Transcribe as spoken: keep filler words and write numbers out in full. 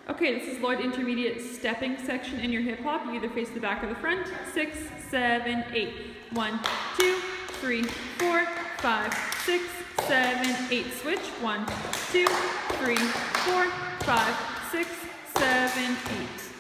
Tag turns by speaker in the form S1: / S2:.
S1: Okay, this is Lloyd Intermediate stepping section in your hip hop. You either face the back or the front. Six, seven, eight. One, two, three, four, five, six, seven, eight. Switch. One, two, three, four, five, six, seven, eight.